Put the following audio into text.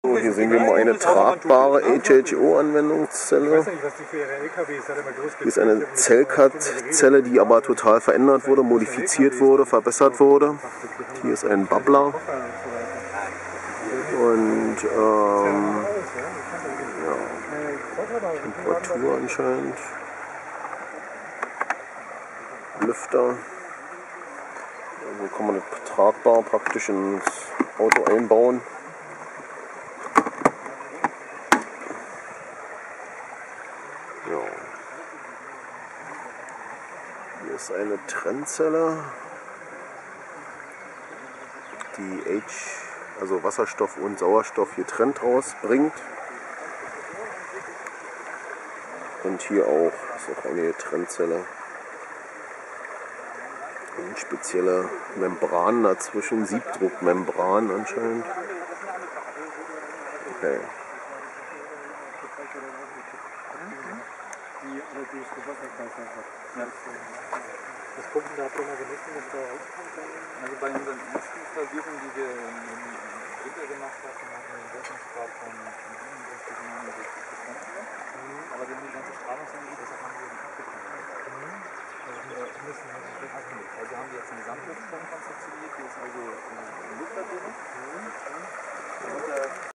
So, hier sehen wir mal eine tragbare HHO-Anwendungszelle. Hier ist eine Cellcut-Zelle, die aber total verändert wurde, modifiziert wurde, verbessert wurde. Hier ist ein Bubbler. Und ja, Temperatur anscheinend. Lüfter. Also kann man das tragbar praktisch ins Auto einbauen. Ja. Hier ist eine Trennzelle, die also Wasserstoff und Sauerstoff hier trennt rausbringt. Und hier auch ist auch eine Trennzelle. Und spezielle Membranen dazwischen, Siebdruckmembran anscheinend. Okay. Das Pumpen, da habt ihr mal gemessen, dass da rauskommt? Also bei unseren ersten Versuchen, die wir im Winter gemacht hatten, hatten wir einen Wirkungsgrad von 67, 69%. Aber wir haben die ganze Strahlungsenergie, das haben wir nicht abgefangen. Also haben wir jetzt einen Gesamtluftstrom konzeptioniert, die ist also im Luftabdeckung.